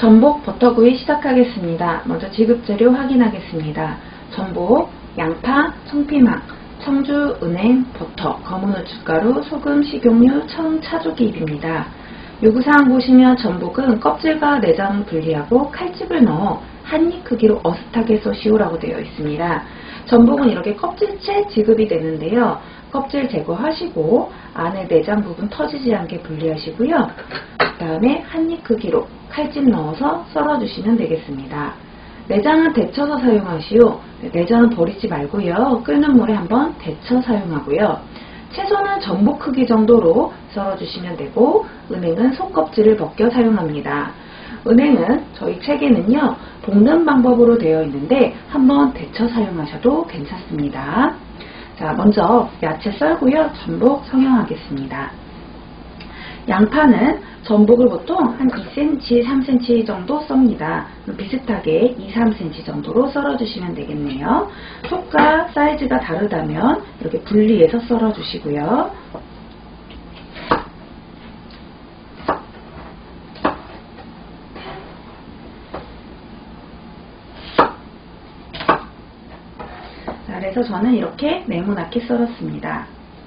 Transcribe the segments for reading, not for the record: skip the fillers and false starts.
전복 버터구이 시작하겠습니다. 먼저 지급재료 확인하겠습니다. 전복, 양파, 청피망, 청주, 은행, 버터, 검은 후춧가루, 소금, 식용유, 청, 차조기입니다. 요구사항 보시면 전복은 껍질과 내장을 분리하고 칼집을 넣어 한입 크기로 어슷하게 쏘시오라고 되어 있습니다. 전복은 이렇게 껍질째 지급이 되는데요. 껍질 제거하시고 안에 내장 부분 터지지 않게 분리하시고요. 그 다음에 한입 크기로 칼집 넣어서 썰어주시면 되겠습니다. 내장은 데쳐서 사용하시오. 내장은 버리지 말고요. 끓는 물에 한번 데쳐 사용하고요. 채소는 전복 크기 정도로 썰어주시면 되고, 은행은 속껍질을 벗겨 사용합니다. 은행은 저희 책에는요, 볶는 방법으로 되어 있는데 한번 데쳐 사용하셔도 괜찮습니다. 자, 먼저 야채 썰고요. 전복 성형하겠습니다. 양파는 전복을 보통 한 2cm, 3cm 정도 썹니다. 비슷하게 2, 3cm 정도로 썰어주시면 되겠네요. 속과 사이즈가 다르다면 이렇게 분리해서 썰어주시고요. 자, 그래서 저는 이렇게 네모나게 썰었습니다.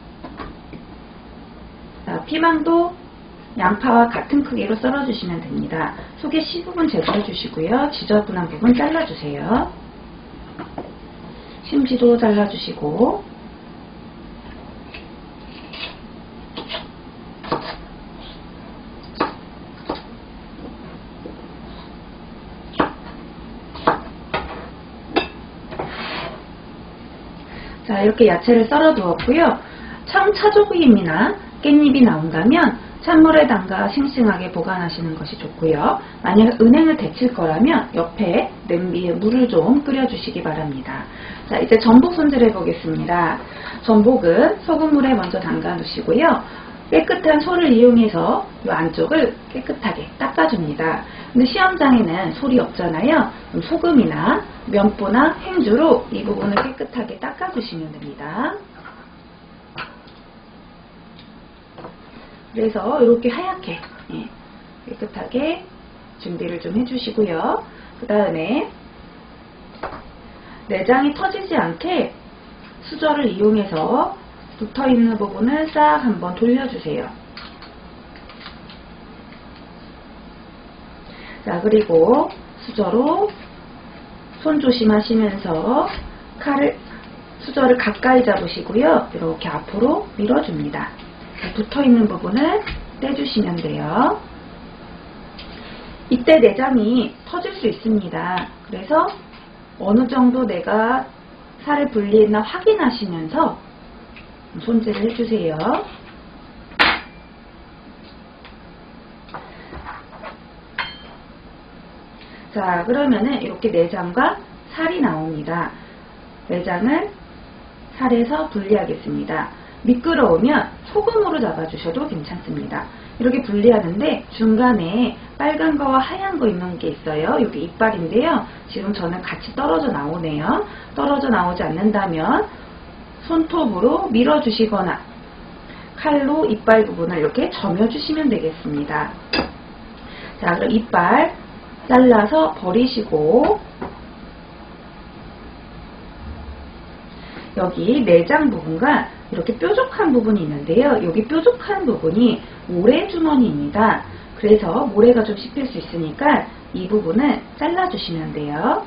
자, 피망도 양파와 같은 크기로 썰어주시면 됩니다. 속에 씨 부분 제거해주시고요. 지저분한 부분 잘라주세요. 심지도 잘라주시고, 자, 이렇게 야채를 썰어 두었고요. 청차조기입니다. 깻잎이 나온다면 찬물에 담가 싱싱하게 보관하시는 것이 좋고요. 만약 은행을 데칠 거라면 옆에 냄비에 물을 좀 끓여주시기 바랍니다. 자, 이제 전복 손질해 보겠습니다. 전복은 소금물에 먼저 담가 놓으시고요. 깨끗한 솔을 이용해서 이 안쪽을 깨끗하게 닦아줍니다. 근데 시험장에는 솔이 없잖아요. 그럼 소금이나 면보나 행주로 이 부분을 깨끗하게 닦아주시면 됩니다. 그래서 이렇게 하얗게 깨끗하게 준비를 좀 해주시고요. 그 다음에 내장이 터지지 않게 수저를 이용해서 붙어있는 부분을 싹 한번 돌려주세요. 자, 그리고 수저로 손 조심하시면서 수저를 가까이 잡으시고요. 이렇게 앞으로 밀어줍니다. 붙어있는 부분을 떼주시면 돼요. 이때 내장이 터질 수 있습니다. 그래서 어느 정도 내가 살을 분리했나 확인하시면서 손질을 해주세요. 자, 그러면은 이렇게 내장과 살이 나옵니다. 내장을 살에서 분리하겠습니다. 미끄러우면 소금으로 잡아주셔도 괜찮습니다. 이렇게 분리하는데 중간에 빨간 거와 하얀 거 있는 게 있어요. 여기 이빨인데요. 지금 저는 같이 떨어져 나오네요. 떨어져 나오지 않는다면 손톱으로 밀어주시거나 칼로 이빨 부분을 이렇게 점여주시면 되겠습니다. 자, 그럼 이빨 잘라서 버리시고, 여기 내장 부분과 이렇게 뾰족한 부분이 있는데요. 여기 뾰족한 부분이 모래주머니입니다. 그래서 모래가 좀 씹힐 수 있으니까 이 부분을 잘라주시면 돼요.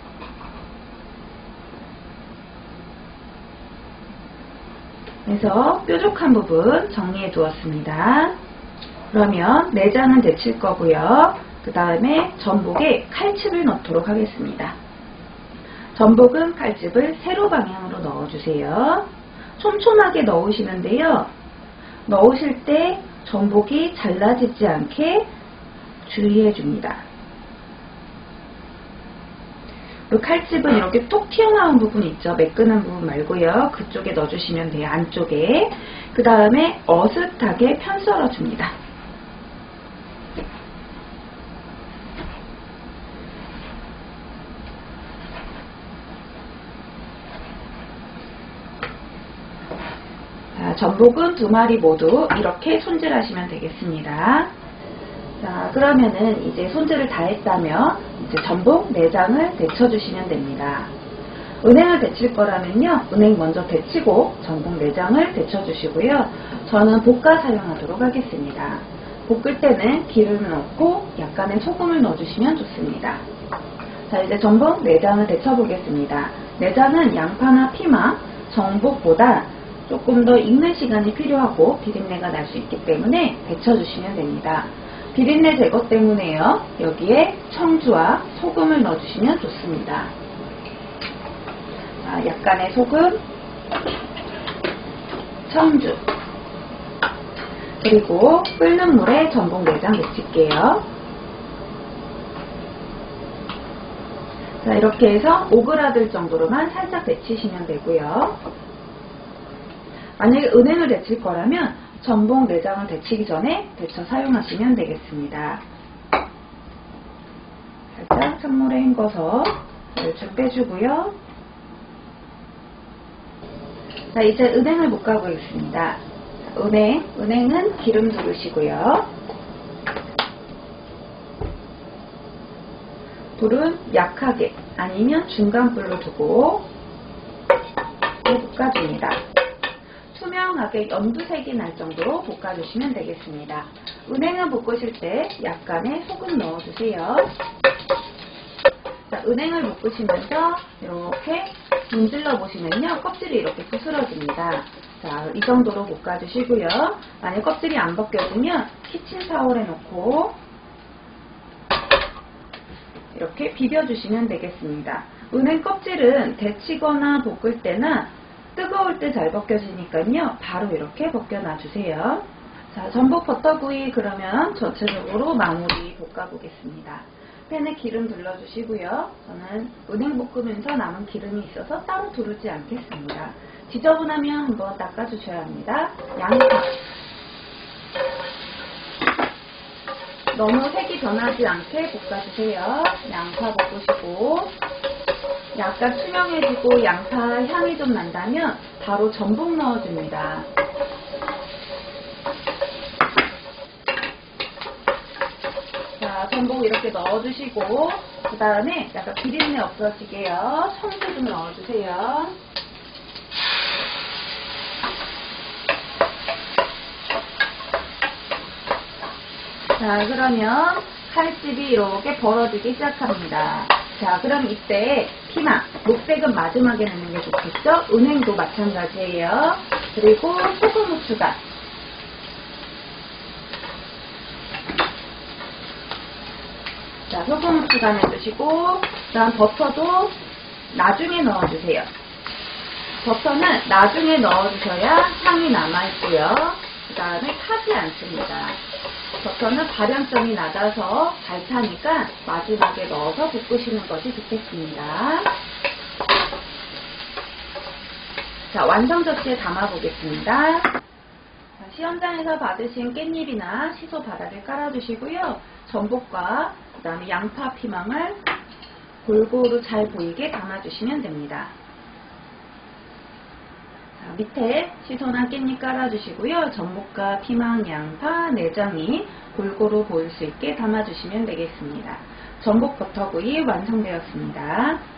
그래서 뾰족한 부분 정리해 두었습니다. 그러면 내장은 데칠 거고요. 그 다음에 전복에 칼집을 넣도록 하겠습니다. 전복은 칼집을 세로 방향으로 넣어주세요. 촘촘하게 넣으시는데요. 넣으실 때 전복이 잘라지지 않게 주의해 줍니다. 그리고 칼집은 이렇게 톡 튀어나온 부분 있죠. 매끈한 부분 말고요. 그쪽에 넣어주시면 돼요. 안쪽에. 그 다음에 어슷하게 편 썰어줍니다. 전복은 2마리 모두 이렇게 손질하시면 되겠습니다. 자, 그러면은 이제 손질을 다 했다면 이제 전복, 내장을 데쳐주시면 됩니다. 은행을 데칠 거라면요, 은행 먼저 데치고 전복, 내장을 데쳐주시고요. 저는 볶아 사용하도록 하겠습니다. 볶을 때는 기름을 넣고 약간의 소금을 넣어주시면 좋습니다. 자, 이제 전복, 내장을 데쳐보겠습니다. 내장은 양파나 피망, 전복보다 조금 더 익는 시간이 필요하고 비린내가 날 수 있기 때문에 데쳐주시면 됩니다. 비린내 제거 때문에요, 여기에 청주와 소금을 넣어주시면 좋습니다. 자, 약간의 소금, 청주, 그리고 끓는 물에 전복, 내장 데칠게요. 자, 이렇게 해서 오그라들 정도로만 살짝 데치시면 되고요. 만약에 은행을 데칠 거라면 전복, 내장을 데치기 전에 데쳐 사용하시면 되겠습니다. 살짝 찬물에 헹궈서 물 좀 빼주고요. 자, 이제 은행을 볶아보겠습니다. 은행은 기름 두르시고요. 불은 약하게 아니면 중간불로 두고 볶아줍니다. 투명하게 연두색이 날 정도로 볶아주시면 되겠습니다. 은행을 볶으실 때 약간의 소금 넣어주세요. 자, 은행을 볶으시면서 이렇게 문질러 보시면요, 껍질이 이렇게 부스러집니다. 자, 이 정도로 볶아주시고요. 만약 껍질이 안 벗겨지면 키친타올에 넣고 이렇게 비벼주시면 되겠습니다. 은행 껍질은 데치거나 볶을 때나 뜨거울 때 잘 벗겨지니까요, 바로 이렇게 벗겨놔주세요. 자, 전복 버터구이 그러면 전체적으로 마무리 볶아보겠습니다. 팬에 기름 둘러주시고요. 저는 은행 볶으면서 남은 기름이 있어서 따로 두르지 않겠습니다. 지저분하면 한번 닦아주셔야 합니다. 양파. 너무 색이 변하지 않게 볶아주세요. 양파 볶으시고 약간 투명해지고 양파 향이 좀 난다면 바로 전복 넣어줍니다. 자, 전복 이렇게 넣어주시고 그 다음에 약간 비린내 없어지게요, 청주 좀 넣어주세요. 자, 그러면 칼집이 이렇게 벌어지기 시작합니다. 자, 그럼 이때 피망, 녹색은 마지막에 넣는 게 좋겠죠? 은행도 마찬가지예요. 그리고 소금, 후추가. 자, 소금, 후추가 내주시고, 그 다음 버터도 나중에 넣어주세요. 버터는 나중에 넣어주셔야 향이 남아있고요. 그 다음에 타지 않습니다. 버터는 발연성이 낮아서 잘 타니까 마지막에 넣어서 볶으시는 것이 좋겠습니다. 자, 완성 접시에 담아 보겠습니다. 시험장에서 받으신 깻잎이나 시소 바닥에 깔아주시고요. 전복과 그 다음에 양파, 피망을 골고루 잘 보이게 담아주시면 됩니다. 자, 밑에 시소나 깻잎 깔아주시고요. 전복과 피망, 양파, 내장이 골고루 보일 수 있게 담아주시면 되겠습니다. 전복 버터구이 완성되었습니다.